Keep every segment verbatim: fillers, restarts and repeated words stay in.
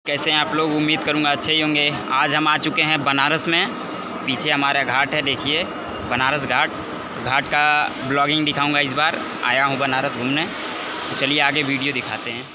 कैसे हैं आप लोग। उम्मीद करूंगा अच्छे ही होंगे। आज हम आ चुके हैं बनारस में। पीछे हमारा घाट है, देखिए बनारस घाट। तो घाट का ब्लॉगिंग दिखाऊंगा। इस बार आया हूं बनारस घूमने, तो चलिए आगे वीडियो दिखाते हैं।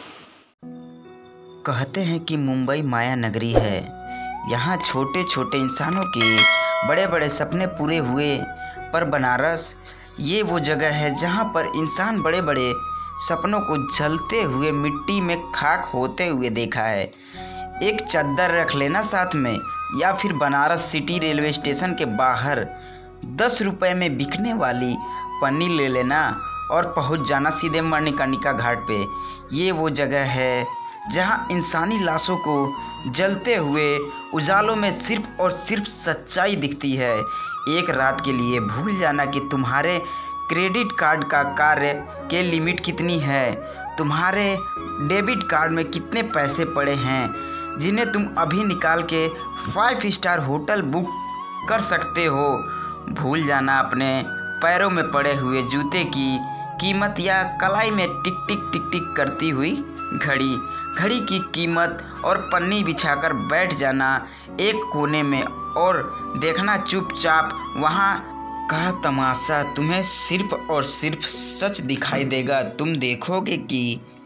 कहते हैं कि मुंबई माया नगरी है। यहाँ छोटे छोटे इंसानों के बड़े बड़े सपने पूरे हुए, पर बनारस ये वो जगह है जहाँ पर इंसान बड़े बड़े सपनों को जलते हुए मिट्टी में खाक होते हुए देखा है। एक चद्दर रख लेना साथ में, या फिर बनारस सिटी रेलवे स्टेशन के बाहर दस रुपए में बिकने वाली पन्नी ले लेना और पहुंच जाना सीधे मणिकर्णिका घाट पे। ये वो जगह है जहां इंसानी लाशों को जलते हुए उजालों में सिर्फ और सिर्फ सच्चाई दिखती है। एक रात के लिए भूल जाना कि तुम्हारे क्रेडिट कार्ड का कार्य के लिमिट कितनी है, तुम्हारे डेबिट कार्ड में कितने पैसे पड़े हैं जिन्हें तुम अभी निकाल के फाइव स्टार होटल बुक कर सकते हो। भूल जाना अपने पैरों में पड़े हुए जूते की कीमत, या कलाई में टिक टिक टिक टिक करती हुई घड़ी घड़ी की कीमत, और पन्नी बिछाकर बैठ जाना एक कोने में और देखना चुपचाप वहाँ का तमाशा। तुम्हें सिर्फ और सिर्फ सच दिखाई देगा। तुम देखोगे कि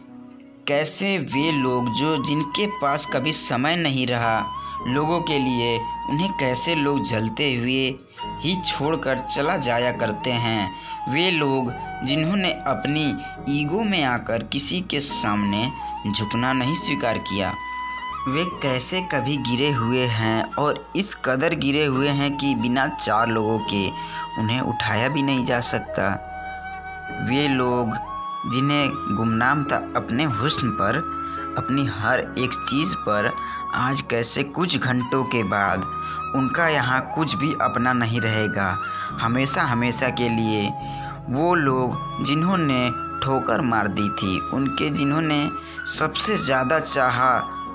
कैसे वे लोग जो जिनके पास कभी समय नहीं रहा लोगों के लिए, उन्हें कैसे लोग जलते हुए ही छोड़कर चला जाया करते हैं। वे लोग जिन्होंने अपनी ईगो में आकर किसी के सामने झुकना नहीं स्वीकार किया, वे कैसे कभी गिरे हुए हैं, और इस कदर गिरे हुए हैं कि बिना चार लोगों के उन्हें उठाया भी नहीं जा सकता। वे लोग जिन्हें गुमनाम था अपने हुस्न पर, अपनी हर एक चीज़ पर, आज कैसे कुछ घंटों के बाद उनका यहाँ कुछ भी अपना नहीं रहेगा। हमेशा हमेशा के लिए वो लोग जिन्होंने ठोकर मार दी थी, उनके जिन्होंने सबसे ज़्यादा चाहा,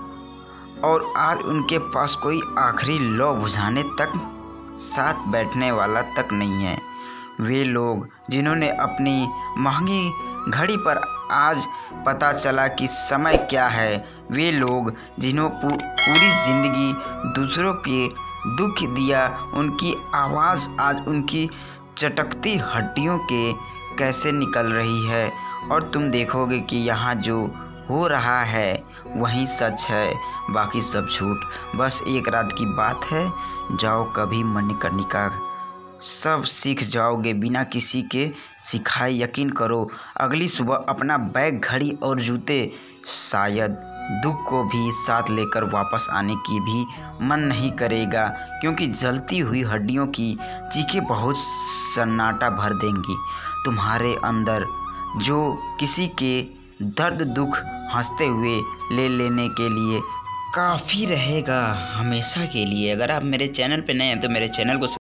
और आज उनके पास कोई आखिरी लौ बुझाने तक साथ बैठने वाला तक नहीं है। वे लोग जिन्होंने अपनी महंगी घड़ी पर आज पता चला कि समय क्या है। वे लोग जिन्हों पू, पूरी ज़िंदगी दूसरों के दुख दिया, उनकी आवाज़ आज उनकी चटकती हड्डियों के कैसे निकल रही है। और तुम देखोगे कि यहाँ जो हो रहा है वही सच है, बाकी सब झूठ। बस एक रात की बात है, जाओ कभी मणिकर्णिका, सब सीख जाओगे बिना किसी के सिखाए। यकीन करो, अगली सुबह अपना बैग, घड़ी और जूते, शायद दुख को भी साथ लेकर वापस आने की भी मन नहीं करेगा, क्योंकि जलती हुई हड्डियों की चीखें बहुत सन्नाटा भर देंगी तुम्हारे अंदर, जो किसी के दर्द दुख हंसते हुए ले लेने के लिए काफ़ी रहेगा हमेशा के लिए। अगर आप मेरे चैनल पे नए हैं तो मेरे चैनल को